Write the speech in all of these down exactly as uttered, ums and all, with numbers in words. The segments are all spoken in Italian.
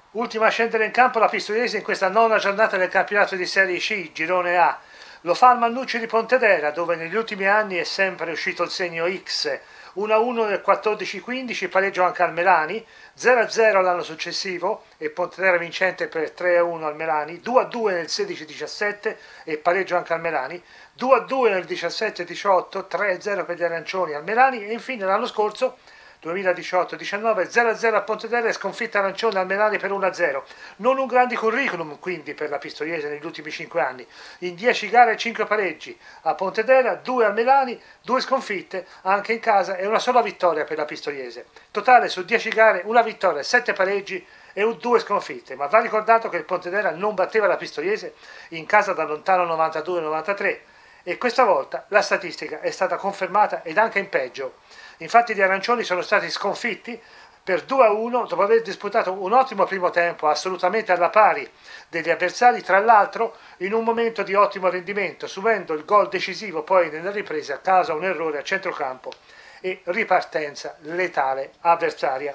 Ultima a scendere in campo la Pistoiese in questa nona giornata del campionato di Serie C, Girone A. Lo fa il Mannucci di Pontedera, dove negli ultimi anni è sempre uscito il segno X. uno a uno nel quattordici quindici, pareggio anche al Melani, zero a zero l'anno successivo e Pontedera vincente per tre a uno al Melani, due a due nel sedici diciassette e pareggio anche al Melani, due a due nel diciassette diciotto, tre a zero per gli arancioni al Melani e infine l'anno scorso duemiladiciotto diciannove zero a zero a Pontedera e sconfitta arancione al Melani per uno a zero. Non un grande curriculum quindi per la Pistoiese negli ultimi cinque anni. In dieci gare cinque pareggi a Pontedera, due al Melani, due sconfitte anche in casa e una sola vittoria per la Pistoiese. Totale su dieci gare una vittoria, sette pareggi e due sconfitte. Ma va ricordato che il Pontedera non batteva la Pistoiese in casa da lontano novantadue novantatré e questa volta la statistica è stata confermata ed anche in peggio. Infatti gli arancioni sono stati sconfitti per due a uno dopo aver disputato un ottimo primo tempo assolutamente alla pari degli avversari, tra l'altro in un momento di ottimo rendimento, subendo il gol decisivo poi nella ripresa a causa un errore a centrocampo e ripartenza letale avversaria.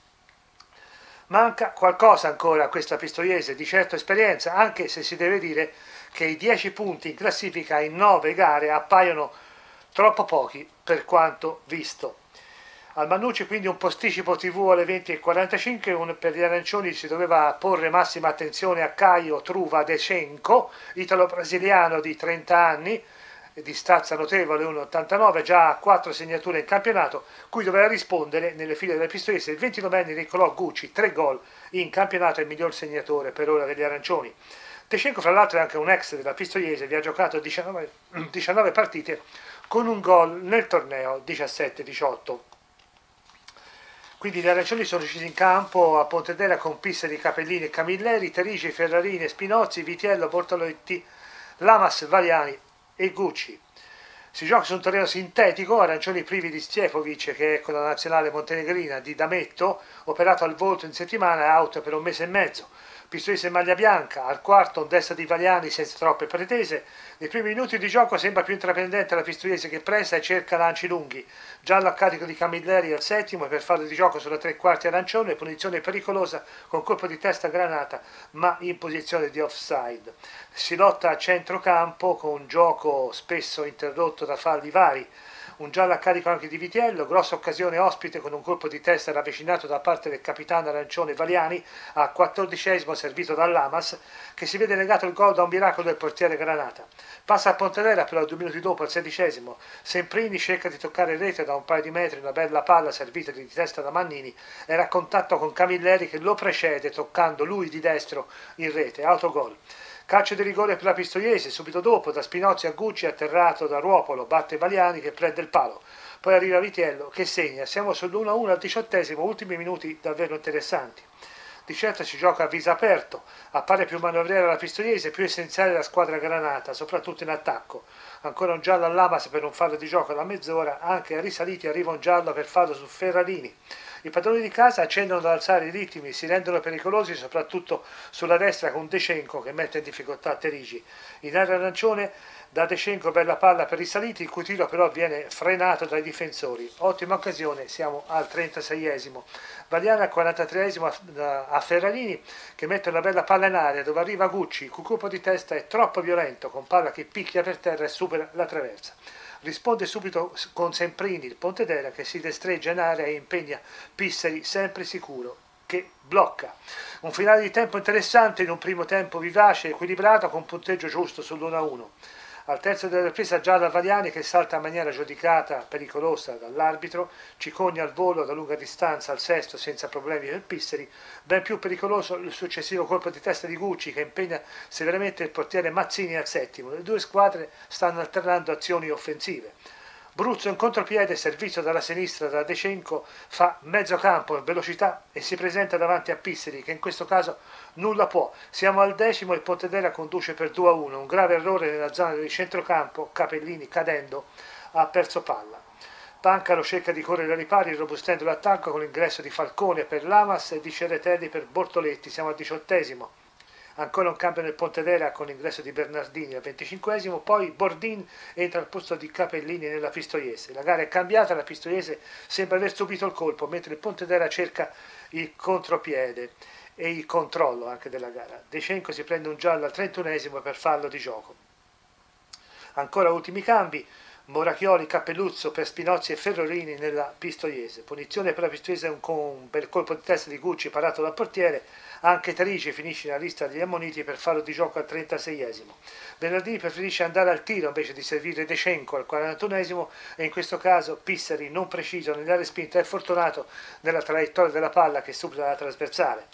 Manca qualcosa ancora a questa Pistoiese, di certo esperienza, anche se si deve dire che i dieci punti in classifica in nove gare appaiono troppo pochi per quanto visto. Al Mannucci quindi un posticipo tivù alle venti e quarantacinque, per gli arancioni si doveva porre massima attenzione a Caio Truva Decenco, italo-brasiliano di trenta anni, di stazza notevole, uno virgola ottantanove, già a quattro segnature in campionato, cui doveva rispondere nelle file delle Pistoiese il ventinovenne Niccolò Gucci, tre gol in campionato, il miglior segnatore per ora degli arancioni. Decenco fra l'altro è anche un ex della Pistoiese, vi ha giocato diciannove, diciannove partite con un gol nel torneo diciassette diciotto. Quindi gli arancioni sono scesi in campo a Pontedera con Pisseri, Capellini, Camilleri, Terici, Ferrarini, Spinozzi, Vitiello, Bortolotti, Lamas, Valiani e Gucci. Si gioca su un terreno sintetico, arancioni privi di Stjepovic, che è con la nazionale montenegrina, di Dametto, operato al volto in settimana e out per un mese e mezzo. Pistoiese in maglia bianca, al quarto un destra di Valiani senza troppe pretese. Nei primi minuti di gioco sembra più intraprendente la Pistoiese che pressa e cerca lanci lunghi. Giallo a carico di Camilleri al settimo per fallo di gioco sulla tre quarti arancione, punizione pericolosa con colpo di testa granata ma in posizione di offside. Si lotta a centrocampo con un gioco spesso interrotto da falli vari. Un giallo a carico anche di Vitiello, grossa occasione ospite con un colpo di testa ravvicinato da parte del capitano arancione Valiani al quattordicesimo servito da Lamas, che si vede negato il gol da un miracolo del portiere Granata. Passa a Pontedera però due minuti dopo al sedicesimo, Semprini cerca di toccare rete da un paio di metri, una bella palla servita di testa da Mannini, era a contatto con Camilleri che lo precede toccando lui di destro in rete, autogol. Calcio di rigore per la Pistoiese, subito dopo da Spinozzi a Gucci, atterrato da Ruopolo, batte Valiani che prende il palo. Poi arriva Vitiello che segna, siamo sull'uno a uno al diciottesimo, ultimi minuti davvero interessanti. Di certo si gioca a viso aperto, appare più manovriera la Pistoiese, più essenziale la squadra granata, soprattutto in attacco. Ancora un giallo a Lamas per un fallo di gioco da mezz'ora, anche a risaliti arriva un giallo per fallo su Ferrarini. I padroni di casa accendono ad alzare i ritmi, si rendono pericolosi soprattutto sulla destra con Decenco che mette in difficoltà Terici. In area arancione da Decenco bella palla per risaliti, il cui tiro però viene frenato dai difensori. Ottima occasione, siamo al trentaseiesimo. Valiani al quarantatreesimo a Ferrarini che mette una bella palla in aria dove arriva Gucci, il cui colpo di testa è troppo violento con palla che picchia per terra e supera la traversa. Risponde subito con Semprini il Pontedera che si destreggia in area e impegna Pisseri sempre sicuro che blocca. Un finale di tempo interessante in un primo tempo vivace e equilibrato con punteggio giusto sull'uno a uno. Al terzo della ripresa gialla Valiani che salta in maniera giudicata pericolosa dall'arbitro, Cicogna al volo da lunga distanza al sesto senza problemi per Pisseri, ben più pericoloso il successivo colpo di testa di Gucci che impegna severamente il portiere Mazzini al settimo. Le due squadre stanno alternando azioni offensive. Bruzzo in contropiede, servizio dalla sinistra da Decenco, fa mezzo campo in velocità e si presenta davanti a Pisseri che in questo caso nulla può. Siamo al decimo e Pontedera conduce per due a uno, un grave errore nella zona del centrocampo, Capellini cadendo ha perso palla. Pancaro cerca di correre ai ripari robustendo l'attacco con l'ingresso di Falcone per Lamas e di Ceretelli per Bortoletti, siamo al diciottesimo. Ancora un cambio nel Pontedera con l'ingresso di Bernardini al venticinquesimo, poi Bordin entra al posto di Capellini nella Pistoiese. La gara è cambiata, la Pistoiese sembra aver subito il colpo, mentre il Pontedera cerca il contropiede e il controllo anche della gara. De Cenco si prende un giallo al trentunesimo per fallo di gioco. Ancora ultimi cambi, Moracchioli, Cappelluzzo per Spinozzi e Ferrorini nella Pistoiese. Punizione per la Pistoiese con un bel colpo di testa di Gucci parato dal portiere. Anche Terici finisce nella lista degli ammoniti per fallo di gioco al trentaseiesimo. Bernardini preferisce andare al tiro invece di servire De Cenco al quarantunesimo e in questo caso Pissari, non preciso nella respinta, è fortunato nella traiettoria della palla che supera la trasversale.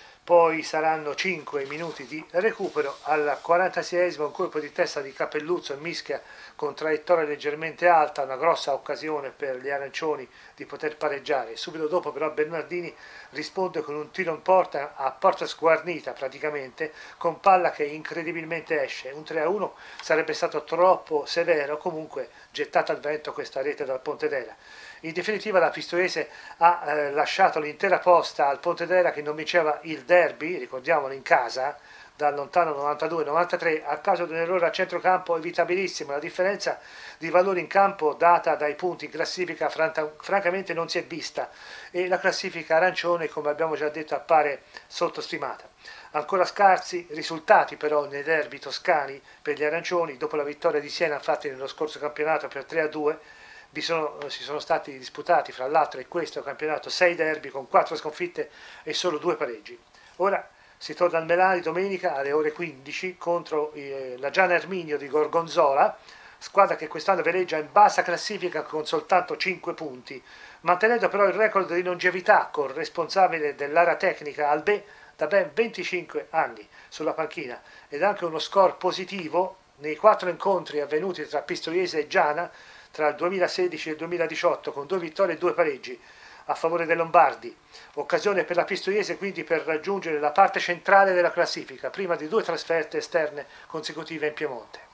Poi saranno cinque minuti di recupero. Al quarantaseiesimo un colpo di testa di Cappelluzzo e mischia con traiettoria leggermente alta, una grossa occasione per gli arancioni di poter pareggiare. Subito dopo però Bernardini risponde con un tiro in porta a porta sguarnita praticamente, con palla che incredibilmente esce. Un tre a uno sarebbe stato troppo severo, comunque gettata al vento questa rete dal Pontedera. In definitiva la Pistoiese ha eh, lasciato l'intera posta al Pontedera che non vinceva il derby, ricordiamolo, in casa, dal lontano novantadue novantatré, a causa di un errore a centrocampo evitabilissimo. La differenza di valore in campo data dai punti in classifica francamente non si è vista e la classifica arancione, come abbiamo già detto, appare sottostimata. Ancora scarsi risultati però nei derby toscani per gli arancioni. Dopo la vittoria di Siena infatti nello scorso campionato per tre a due, Vi sono, si sono stati disputati fra l'altro in questo campionato sei derby con quattro sconfitte e solo due pareggi. Ora si torna al Melani domenica alle ore quindici contro eh, la Gian Erminio di Gorgonzola, squadra che quest'anno veleggia in bassa classifica con soltanto cinque punti, mantenendo però il record di longevità con responsabile dell'area tecnica Albè da ben venticinque anni sulla panchina ed anche uno score positivo nei quattro incontri avvenuti tra Pistoiese e Giana tra il duemilasedici e il duemiladiciotto, con due vittorie e due pareggi a favore dei Lombardi. Occasione per la Pistoiese quindi per raggiungere la parte centrale della classifica, prima di due trasferte esterne consecutive in Piemonte.